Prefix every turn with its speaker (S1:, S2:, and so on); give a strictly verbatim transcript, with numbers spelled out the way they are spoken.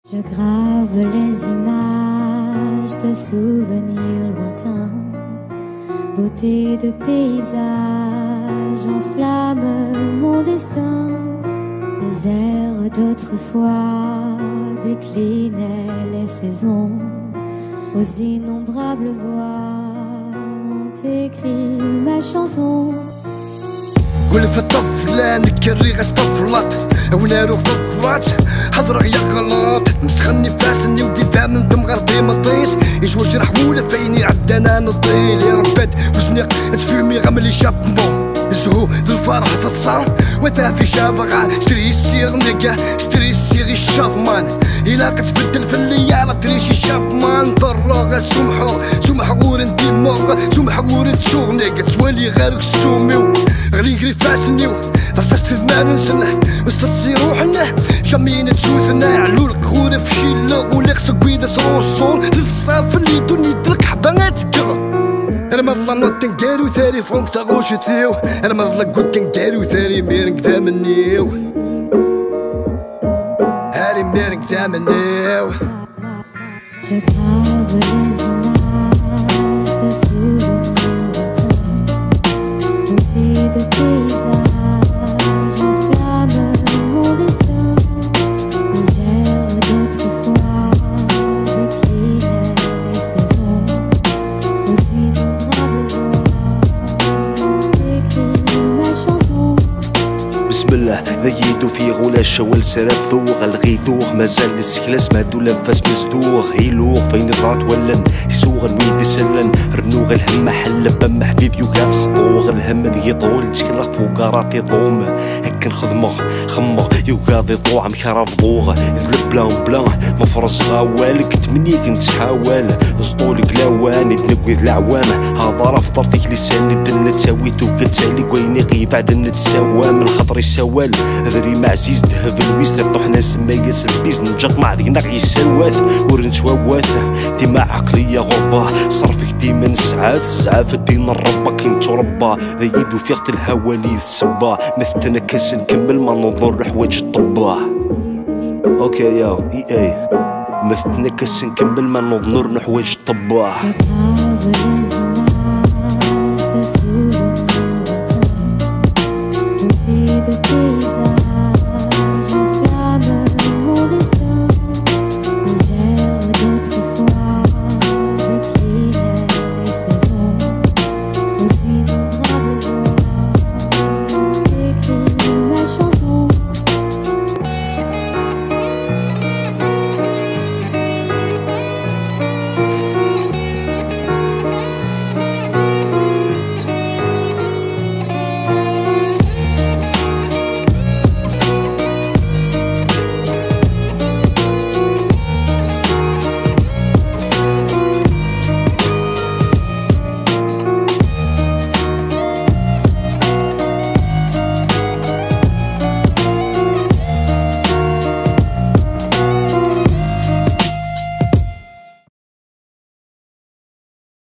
S1: Je grave les images de souvenirs lointains, beauté de paysage enflamme mon destin. Les airs d'autrefois déclinaient les saisons, aux innombrables voix ont écrit ma chanson.
S2: ولف الطفلان كري غستفلط ونارو فضلات حضرك يا غلط مسخني فاسني ودي ثامن ثم غردي مطيش يجوج رحولة فيني عدانا نطيل يا ربات وزنيق تفيلمي غملي شابمون زهو ذو الفرح تتصان وثا في شافغا شتري السيغ نقا شتري السيغ الشاف مان إلا قد تبدل في الليالة تريشي شاب مان ضرغا سمحو سمح غور انتي موغ سمح غور تشوغ نقا توالي غيرك سوميو غلي غري فاسنيو فرصاست في ثمان سنة وستصي روحنا جامين تشوثنا علولك غور في شيلة وليق تقويدة سروسون للصاف اللي دوني تلك حبانات كغا انا مرة نوتن كارو ثاري فونك تاغوش ثيو انا مرة قوتن كارو ثاري ميرنك ثامنيو هاري ميرنك ثامنيو.
S1: Je grave les images de souvenirs lointains, beauté de paysage enflamme mon destin. Les airs d'autrefois déclinaient les saisons, aux innombrables voix ont écrit ma chanson.
S3: بسم الله ذيدو في غولاشة والسرف ذوغ الغيثوغ مازال السكلاس مادو لنفاس مزدوغ هيلوغ فين زرات ولن يسوغ الويد يسلن رنوغ الهم حل بم حبيب يوقف خطوغ الهم ذي طول تكلق فوقاراتي ضوم هكا نخدمغ خمغ يوقاضي ضوع مكرف ضوغ ذلب بلان بلان مفرس غوالك تمني كنت حاول اسطولك لاواني تنقوذ العوامة هذا رفضرتك لساني دن تساويتو كتسالي ويني غي بعد نتساوى من خطر السوال ذري معزيز ذهب الويس طحنا سمايا سلبيز نجط مع ذيك نقعي السلواث ورنتوا واثة ديما عقلية غربة صرفك ديما نسعات سعافة دين الربا كين تربى ذيدو في وقت الهوالي السبا مثلنا كاس نكمل ما نظن حوايج الطبا. اوكي ياو اي اي مثلنا كاس نكمل ما نظن حوايج الطبا.